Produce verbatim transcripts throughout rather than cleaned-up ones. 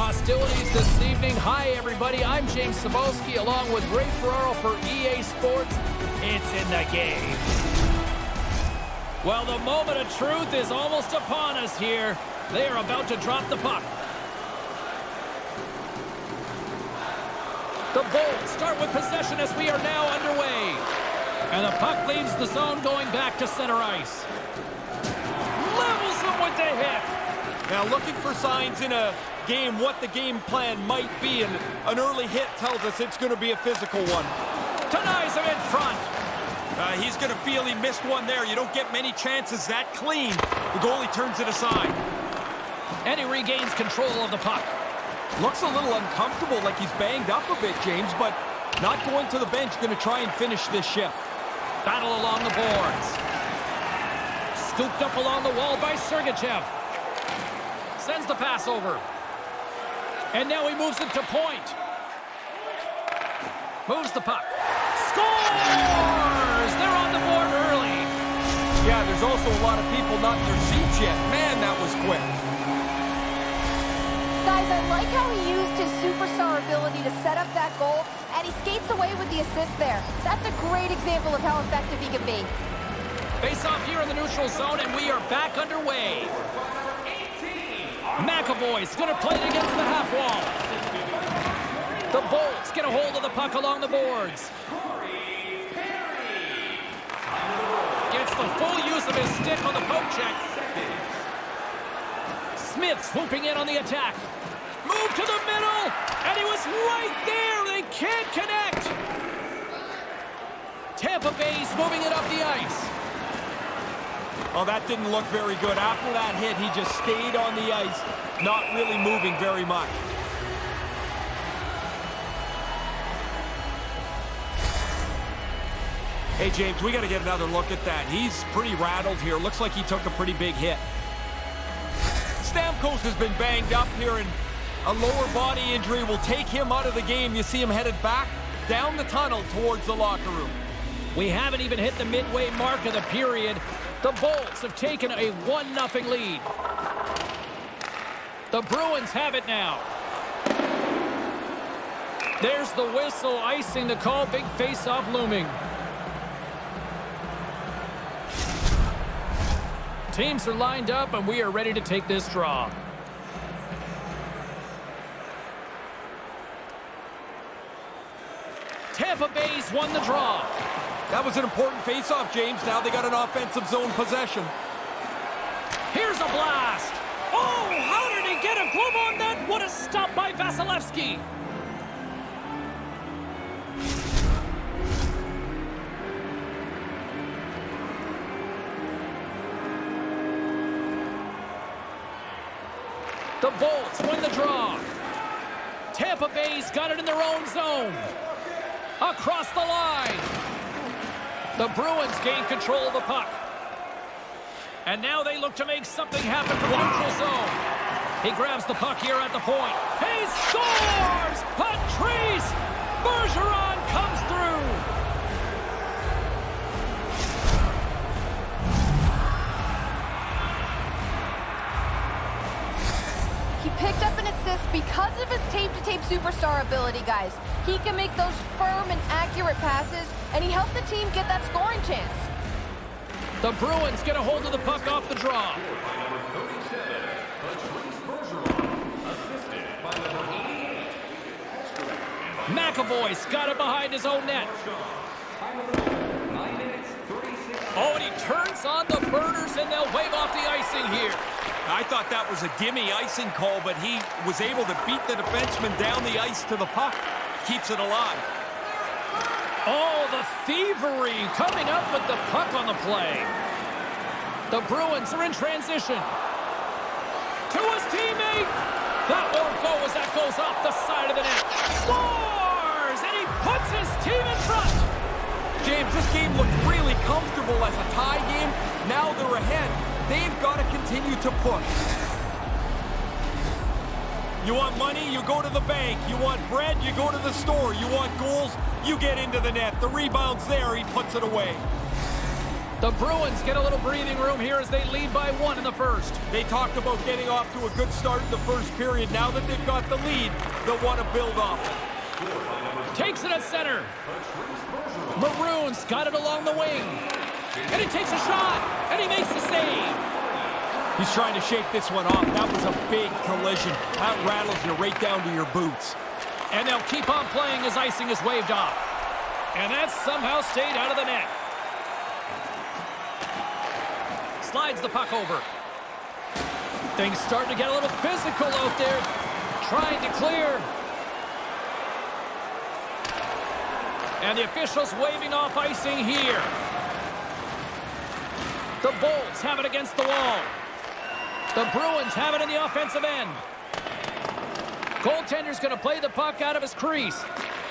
hostilities this evening. Hi, everybody. I'm James Cebulski along with Ray Ferraro for E A Sports. It's in the game. Well, the moment of truth is almost upon us here. They are about to drop the puck. The Bolts start with possession as we are now underway. And the puck leaves the zone going back to center ice. Levels them with the hit. Now looking for signs in a game what the game plan might be, and an early hit tells us it's going to be a physical one. Denies him in front. Uh, he's going to feel he missed one there. You don't get many chances that clean. The goalie turns it aside. And he regains control of the puck. Looks a little uncomfortable, like he's banged up a bit, James, but not going to the bench, going to try and finish this shift. Battle along the boards. Scooped up along the wall by Sergachev. Sends the pass over. And now he moves it to point. Moves the puck. Scores! They're on the board early. Yeah, there's also a lot of people not in their seats yet. Man, that was quick. Guys, I like how he used his superstar ability to set up that goal, and he skates away with the assist there. That's a great example of how effective he can be. Face off here in the neutral zone, and we are back underway. McAvoy's going to play it against the half wall. The Bolts get a hold of the puck along the boards. Gets the full use of his stick on the poke check. Smith swooping in on the attack. Move to the middle, and he was right there. They can't connect. Tampa Bay's moving it up the ice. Oh, that didn't look very good. After that hit, he just stayed on the ice, not really moving very much. Hey, James, we got to get another look at that. He's pretty rattled here. Looks like he took a pretty big hit. Stamkos has been banged up here, and a lower body injury will take him out of the game. You see him headed back down the tunnel towards the locker room. We haven't even hit the midway mark of the period. The Bolts have taken a one nothing lead. The Bruins have it now. There's the whistle, icing the call. Big face-off looming. Teams are lined up, and we are ready to take this draw. Tampa Bay's won the draw. That was an important face-off, James. Now they got an offensive zone possession. Here's a blast. Oh, how did he get a glove on that? What a stop by Vasilevsky. The Bolts win the draw. Tampa Bay's got it in their own zone. Across the line. The Bruins gain control of the puck. And now they look to make something happen from the neutral zone. He grabs the puck here at the point. He scores! Patrice Bergeron comes through. He picked up an assist because of his tape-to-tape superstar ability, guys. He can make those firm and accurate passes, and he helped the team get that scoring chance. The Bruins get a hold of the puck off the draw. McAvoy's got it behind his own net. Oh, and he turns on the burners, and they'll wave off the icing here. I thought that was a gimme icing call, but he was able to beat the defenseman down the ice to the puck. Keeps it alive. Oh, the thievery coming up with the puck on the play. The Bruins are in transition. To his teammate. That won't go as that goes off the side of the net. Scores! And he puts his team in front. James, this game looked really comfortable as a tie game. Now they're ahead. They've got to continue to push. You want money, you go to the bank. You want bread, you go to the store. You want goals, you get into the net. The rebound's there, he puts it away. The Bruins get a little breathing room here as they lead by one in the first. They talked about getting off to a good start in the first period. Now that they've got the lead, they'll want to build off it. Takes it at center. Maroons got it along the wing. And he takes a shot, and he makes the save. He's trying to shake this one off. That was a big collision. That rattles you right down to your boots. And they'll keep on playing as icing is waved off. And that somehow stayed out of the net. Slides the puck over. Things starting to get a little physical out there. Trying to clear. And the officials waving off icing here. The Bolts have it against the wall. The Bruins have it in the offensive end. Goaltender's going to play the puck out of his crease.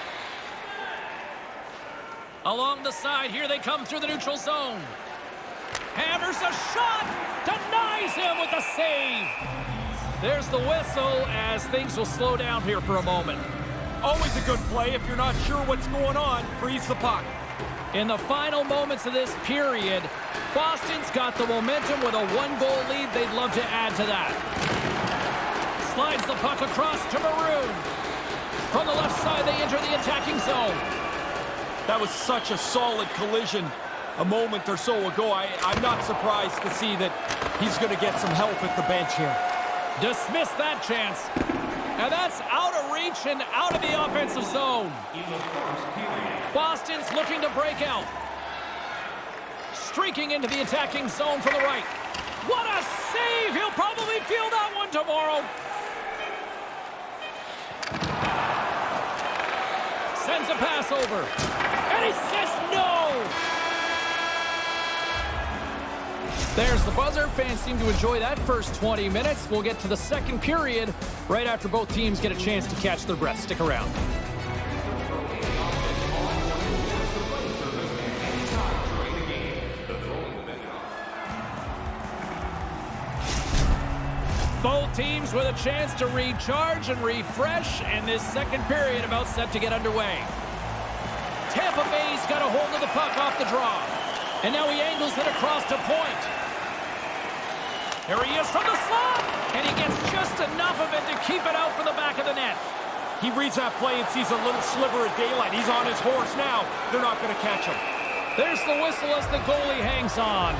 Along the side, here they come through the neutral zone. Hammers a shot, denies him with the save. There's the whistle as things will slow down here for a moment. Always a good play. If you're not sure what's going on, freeze the puck. In the final moments of this period, Boston's got the momentum with a one-goal lead. They'd love to add to that. Slides the puck across to Maroon. From the left side, they enter the attacking zone. That was such a solid collision a moment or so ago. I, I'm not surprised to see that he's going to get some help at the bench here. Dismiss that chance. And that's out of reach and out of the offensive zone. Boston's looking to break out. Streaking into the attacking zone from the right. What a save! He'll probably feel that one tomorrow. Sends a pass over. And he says no! There's the buzzer. Fans seem to enjoy that first twenty minutes. We'll get to the second period right after both teams get a chance to catch their breath. Stick around. Both teams with a chance to recharge and refresh, and this second period about set to get underway. Tampa Bay's got a hold of the puck off the draw. And now he angles it across to point. Here he is from the slot, and he gets just enough of it to keep it out for the back of the net. He reads that play and sees a little sliver of daylight. He's on his horse now. They're not going to catch him. There's the whistle as the goalie hangs on.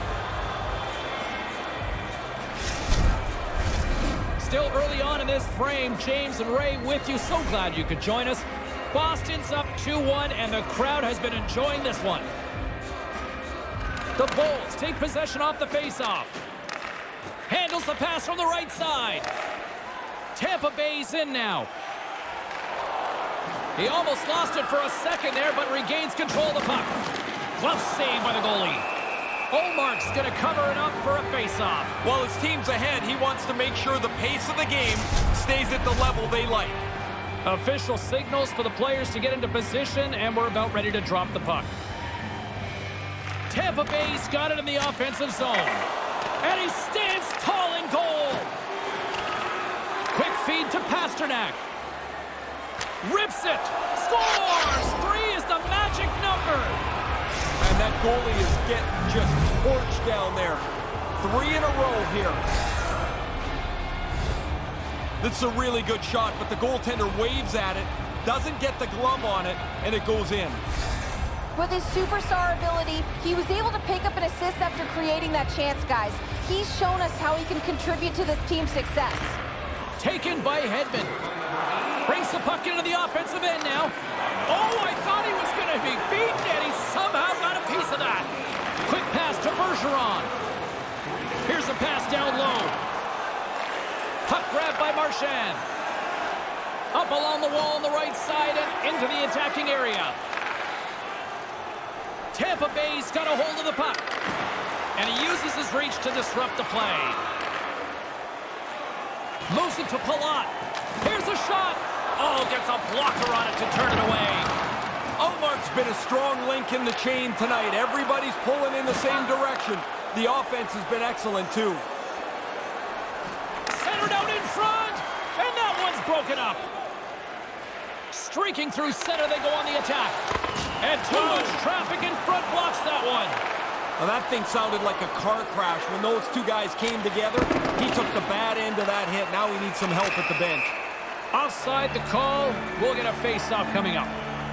Still early on in this frame, James and Ray with you. So glad you could join us. Boston's up two one, and the crowd has been enjoying this one. The Bolts take possession off the faceoff. Handles the pass from the right side. Tampa Bay's in now. He almost lost it for a second there, but regains control of the puck. Glove save by the goalie. Olmark's going to cover it up for a faceoff. While his team's ahead, he wants to make sure the pace of the game stays at the level they like. Official signals for the players to get into position, and we're about ready to drop the puck. Tampa Bay's got it in the offensive zone. And he stands tall in goal. Quick feed to Pasternak. Rips it. Scores! Three is the magic number. And that goalie is getting just torched down there. Three in a row here. This is a really good shot, but the goaltender waves at it, doesn't get the glove on it, and it goes in. With his superstar ability, he was able to pick up an assist after creating that chance, guys. He's shown us how he can contribute to this team's success. Taken by Hedman. Brings the puck into the offensive end now. Oh, I thought he was going to be beaten, and he somehow got a piece of that. Quick pass to Bergeron. Here's a pass down low. Puck grabbed by Marchand. Up along the wall on the right side and into the attacking area. Tampa Bay's got a hold of the puck. And he uses his reach to disrupt the play. Moves it to Palat. Here's a shot. Oh, gets a blocker on it to turn it away. Ullmark's been a strong link in the chain tonight. Everybody's pulling in the same direction. The offense has been excellent, too. Centered out in front. And that one's broken up. Streaking through center, they go on the attack. And too much traffic in front blocks that one. Now that thing sounded like a car crash. When those two guys came together, he took the bad end of that hit. Now he needs some help at the bench. Offside the call. We'll get a face-off coming up.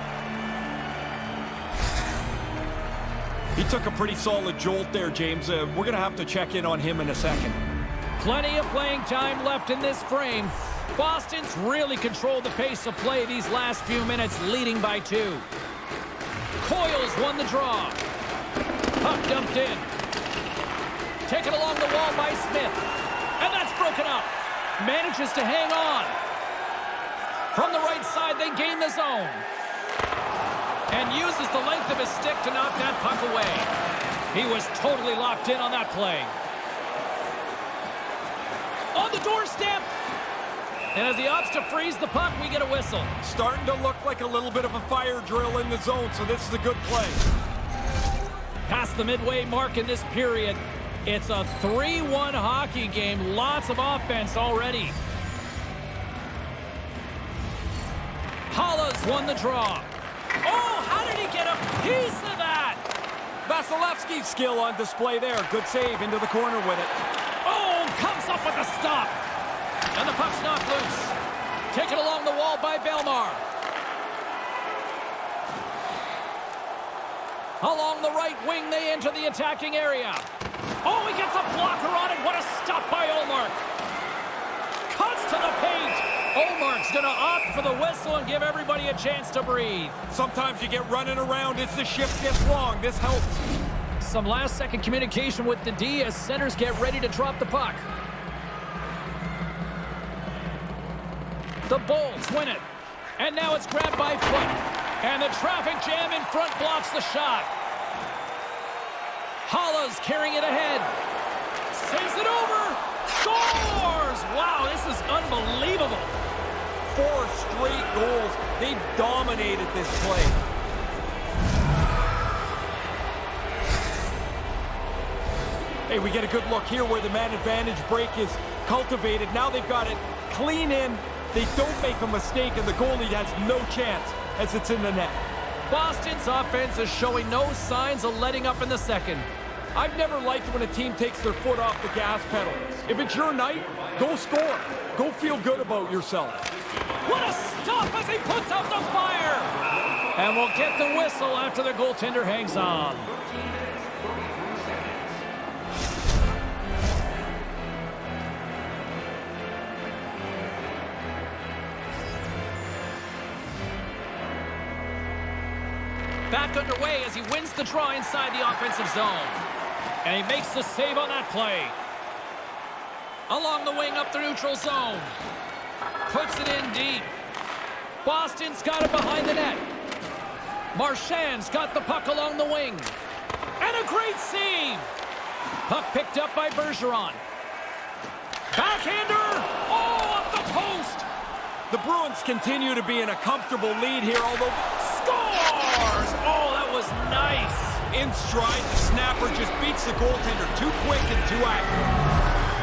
He took a pretty solid jolt there, James. Uh, we're going to have to check in on him in a second. Plenty of playing time left in this frame. Boston's really controlled the pace of play these last few minutes, leading by two. Coyles won the draw. Puck dumped in. Taken along the wall by Smith. And that's broken up. Manages to hang on. From the right side, they gain the zone. And uses the length of his stick to knock that puck away. He was totally locked in on that play. On the doorstep. And as he opts to freeze the puck, we get a whistle. Starting to look like a little bit of a fire drill in the zone, so this is a good play. Past the midway mark in this period, it's a three one hockey game. Lots of offense already. Hollas won the draw. Oh, how did he get a piece of that? Vasilevsky's skill on display there. Good save into the corner with it. Oh, comes up with a stop. And the puck's knocked loose. Taken along the wall by Belmar. Along the right wing, they enter the attacking area. Oh, he gets a blocker on it. What a stop by Ullmark. Cuts to the paint. Ullmark's going to opt for the whistle and give everybody a chance to breathe. Sometimes you get running around as the shift gets long. This helps. Some last-second communication with the D as centers get ready to drop the puck. The Bulls win it. And now it's grabbed by Foot. And the traffic jam in front blocks the shot. Hollas carrying it ahead. Saves it over. Scores! Wow, this is unbelievable. Four straight goals. They've dominated this play. Hey, we get a good look here where the man advantage break is cultivated. Now they've got it clean in. They don't make a mistake, and the goalie has no chance as it's in the net. Boston's offense is showing no signs of letting up in the second. I've never liked when a team takes their foot off the gas pedal. If it's your night, go score. Go feel good about yourself. What a stop as he puts out the fire! And we'll get the whistle after the goaltender hangs on. Back underway as he wins the draw inside the offensive zone. And he makes the save on that play. Along the wing up the neutral zone. Puts it in deep. Boston's got it behind the net. Marchand's got the puck along the wing. And a great save. Puck picked up by Bergeron. Backhander. Oh, up the post. The Bruins continue to be in a comfortable lead here, although... Scores! Oh, that was nice. In stride, the snapper just beats the goaltender. Too quick and too accurate.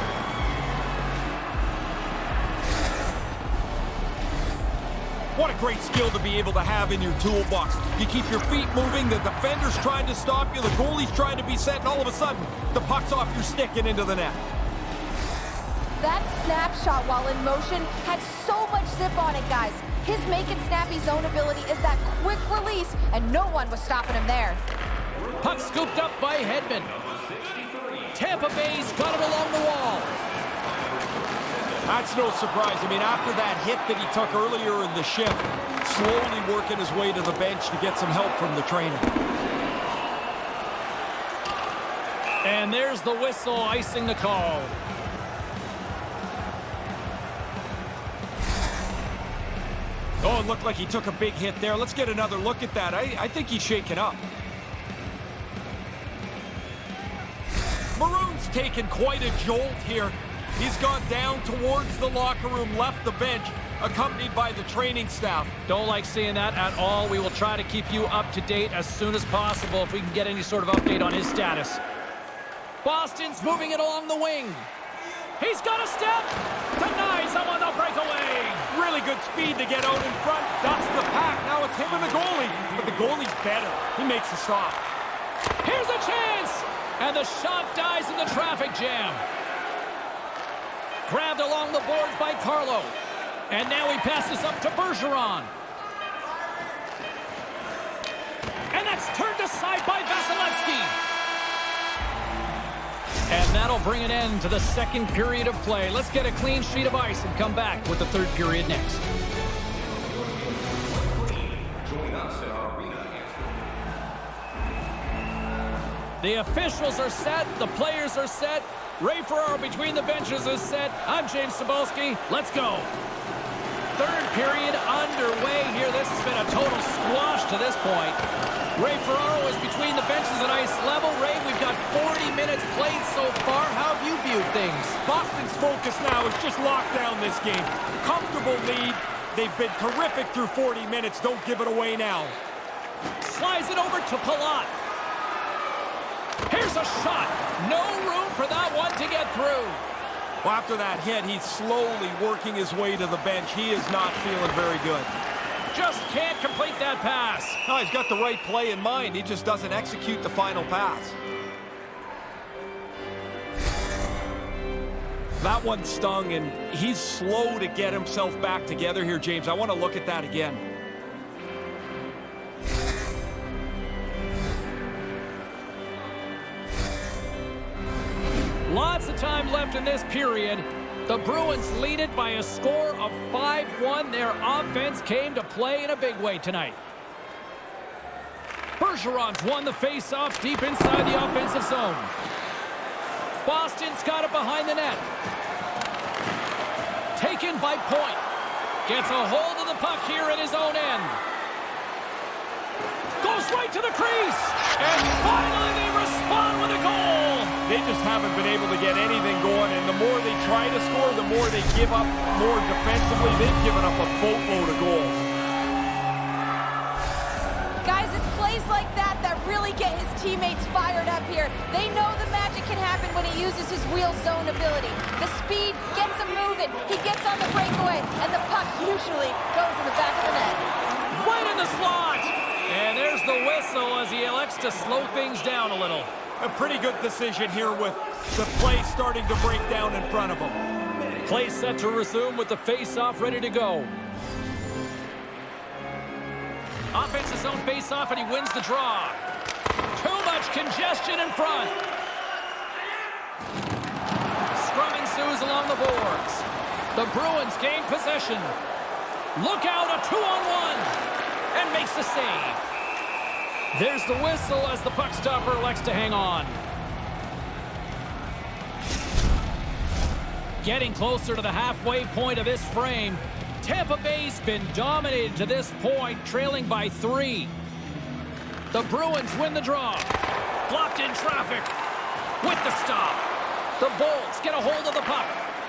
What a great skill to be able to have in your toolbox. You keep your feet moving, the defender's trying to stop you, the goalie's trying to be set, and all of a sudden, the puck's off your stick and into the net. That snapshot while in motion had so much zip on it, guys. His make and snappy zone ability is that quick release, and no one was stopping him there. Puck scooped up by Hedman. Tampa Bay's got it along the wall. That's no surprise. I mean, after that hit that he took earlier in the shift, slowly working his way to the bench to get some help from the trainer. And there's the whistle icing the call. Oh, it looked like he took a big hit there. Let's get another look at that. I, I think he's shaken up. Maroon's taken quite a jolt here. He's gone down towards the locker room, left the bench, accompanied by the training staff. Don't like seeing that at all. We will try to keep you up to date as soon as possible if we can get any sort of update on his status. Boston's moving it along the wing. He's got a step. Denies him on the breakaway. Really good speed to get out in front. Dusts the pack. Now it's him and the goalie. But the goalie's better. He makes the stop. Here's a chance. And the shot dies in the traffic jam. Grabbed along the boards by Carlo. And now he passes up to Bergeron. And that's turned aside by Vasilevsky. And that'll bring an end to the second period of play. Let's get a clean sheet of ice and come back with the third period next. The officials are set. The players are set. Ray Ferraro between the benches is set. I'm James Cybulski. Let's go. Third period underway here. This has been a total squash to this point. Ray Ferraro is between the benches at ice level. Ray, we've got forty minutes played so far. How have you viewed things? Boston's focus now is just lock down this game. Comfortable lead. They've been terrific through forty minutes. Don't give it away now. Slides it over to Palat. Here's a shot. No room for that one to get through. Well, after that hit, he's slowly working his way to the bench. He is not feeling very good. Just can't complete that pass. No, he's got the right play in mind. He just doesn't execute the final pass. That one stung, and he's slow to get himself back together here, James. I want to look at that again. Lots of time left in this period. The Bruins lead it by a score of five one. Their offense came to play in a big way tonight. Bergeron's won the face-off deep inside the offensive zone. Boston's got it behind the net. Taken by Point. Gets a hold of the puck here at his own end. Goes right to the crease. And finally they respond with a goal. They just haven't been able to get anything going, and the more they try to score, the more they give up more defensively. They've given up a boatload of goals. Guys, it's plays like that that really get his teammates fired up here. They know the magic can happen when he uses his wheel zone ability. The speed gets him moving. He gets on the breakaway, and the puck usually goes in the back of the net. Right in the slot. And there's the whistle as he elects to slow things down a little. A pretty good decision here with the play starting to break down in front of him. Play set to resume with the face-off ready to go. Offensive zone face-off, and he wins the draw. Too much congestion in front. Scrum ensues along the boards. The Bruins gain possession. Look out, a two-on-one. And makes the save. There's the whistle as the puck stopper elects to hang on. Getting closer to the halfway point of this frame. Tampa Bay's been dominated to this point, trailing by three. The Bruins win the draw. Blocked in traffic. With the stop. The Bolts get a hold of the puck.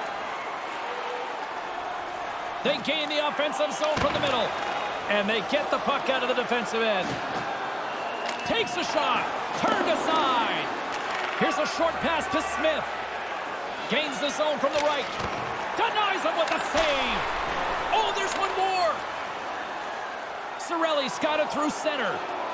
They gain the offensive zone from the middle. And they get the puck out of the defensive end. Takes a shot. Turned aside. Here's a short pass to Smith. Gains the zone from the right. Denies him with a save. Oh, there's one more. Cirelli's got it through center.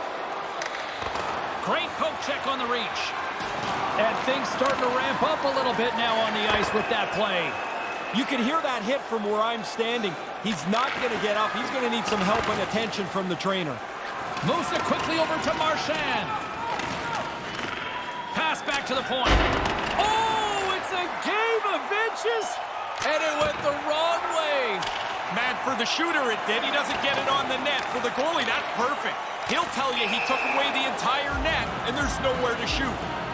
Great poke check on the reach. And things starting to ramp up a little bit now on the ice with that play. You can hear that hit from where I'm standing. He's not going to get up. He's going to need some help and attention from the trainer. Moves it quickly over to Marchand. Pass back to the point. Oh, it's a game of inches. And it went the wrong way. Man, for the shooter it did. He doesn't get it on the net. For the goalie, that's perfect. He'll tell you he took away the entire net, and there's nowhere to shoot.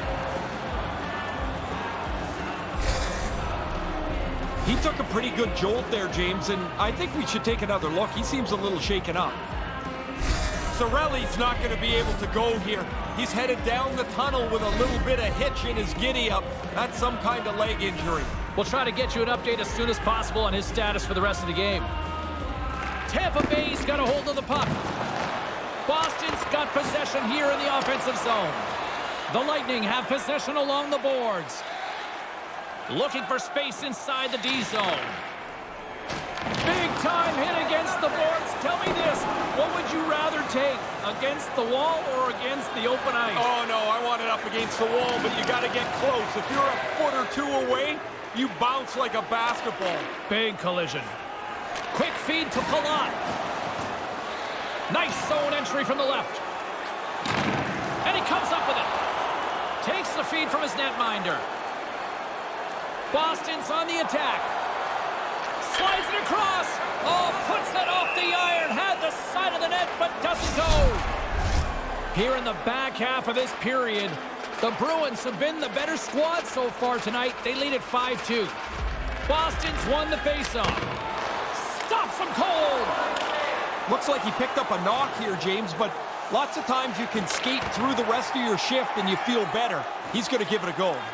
He took a pretty good jolt there, James, and I think we should take another look. He seems a little shaken up. Cirelli's not going to be able to go here. He's headed down the tunnel with a little bit of hitch in his giddy-up. That's some kind of leg injury. We'll try to get you an update as soon as possible on his status for the rest of the game. Tampa Bay's got a hold of the puck. Boston's got possession here in the offensive zone. The Lightning have possession along the boards. Looking for space inside the D zone. Big time hit against the boards. Tell me this, what would you rather take? Against the wall or against the open ice? Oh, no, I want it up against the wall, but you got to get close. If you're a foot or two away, you bounce like a basketball. Big collision. Quick feed to Palat. Nice zone entry from the left. And he comes up with it. Takes the feed from his netminder. Boston's on the attack. Slides it across. Oh, puts it off the iron. Had the side of the net, but doesn't go. Here in the back half of this period, the Bruins have been the better squad so far tonight. They lead at five two. Boston's won the faceoff. Stops him cold. Looks like he picked up a knock here, James, but lots of times you can skate through the rest of your shift and you feel better. He's going to give it a go.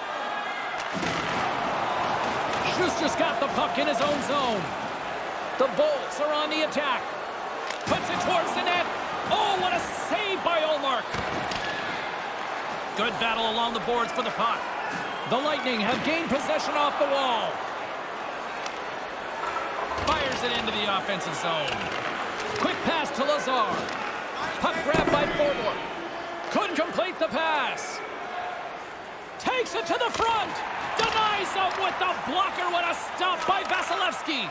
Schuster's got the puck in his own zone. The Bolts are on the attack. Puts it towards the net. Oh, what a save by Ullmark. Good battle along the boards for the puck. The Lightning have gained possession off the wall. Fires it into the offensive zone. Quick pass to Lazar. Puck grabbed by Forbort. Couldn't complete the pass. Takes it to the front. Denies him with the blocker. What a stop by Vasilevsky.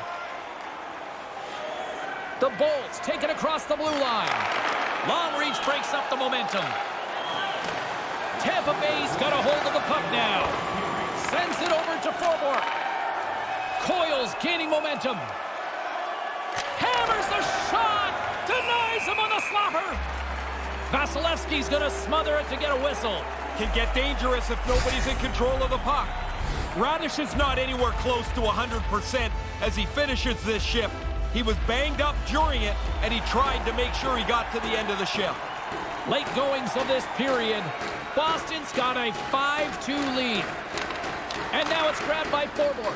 The Bolts take it across the blue line. Long reach breaks up the momentum. Tampa Bay's got a hold of the puck now. Sends it over to Forbort. Coyle's gaining momentum. Hammers the shot. Denies him on the slapper. Vasilevsky's going to smother it to get a whistle. Can get dangerous if nobody's in control of the puck. Radish is not anywhere close to one hundred percent as he finishes this shift. He was banged up during it, and he tried to make sure he got to the end of the shift. Late goings of this period, Boston's got a five two lead. And now it's grabbed by Forbort.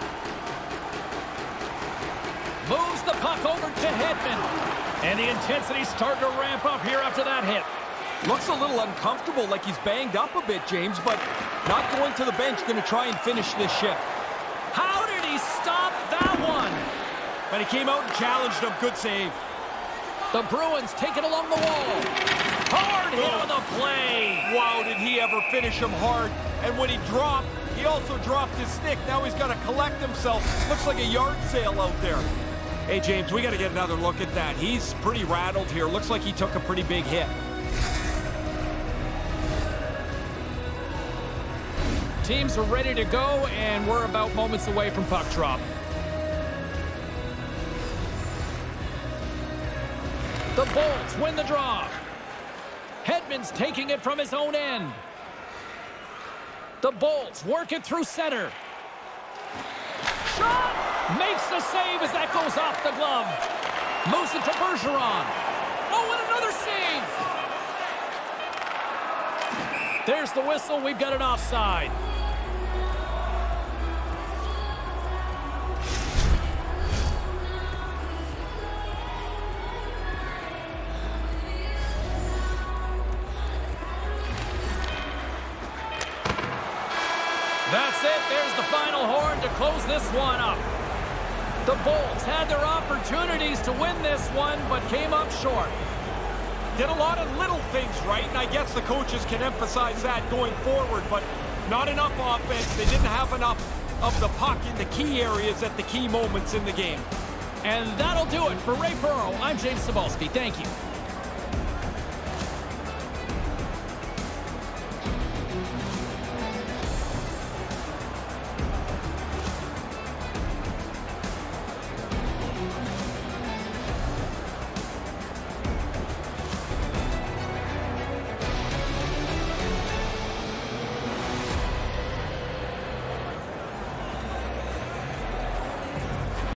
Moves the puck over to Hedman. And the intensity's starting to ramp up here after that hit. Looks a little uncomfortable, like he's banged up a bit, James, but not going to the bench, going to try and finish this shift. How did he stop that one? But he came out and challenged him. Good save. The Bruins take it along the wall. Hard hit on the play. Wow, did he ever finish him hard. And when he dropped, he also dropped his stick. Now he's got to collect himself. Looks like a yard sale out there. Hey, James, we got to get another look at that. He's pretty rattled here. Looks like he took a pretty big hit. Teams are ready to go, and we're about moments away from puck drop. The Bolts win the draw. Hedman's taking it from his own end. The Bolts work it through center. Shot! Makes the save as that goes off the glove. Moves it to Bergeron. Oh, and another save! There's the whistle. We've got an offside. That's it. There's the final horn to close this one up. The Bolts had their opportunities to win this one, but came up short. Did a lot of little things right, and I guess the coaches can emphasize that going forward, but not enough offense. They didn't have enough of the puck in the key areas at the key moments in the game. And that'll do it. For Ray Burrow, I'm James Cybulski. Thank you.